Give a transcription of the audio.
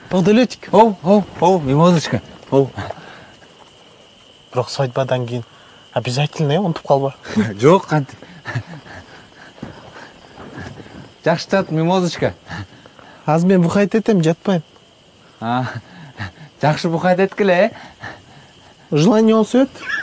Багдалетик. Мимозочка. Бирок свадьбадан кийин обязательно унутуп калба. Жок, кантип. Жакшы жат, мимозочка. Азыр мен бухайт этем, жатпайм. Жакшы бухайт эткиле, Желание болсо өт.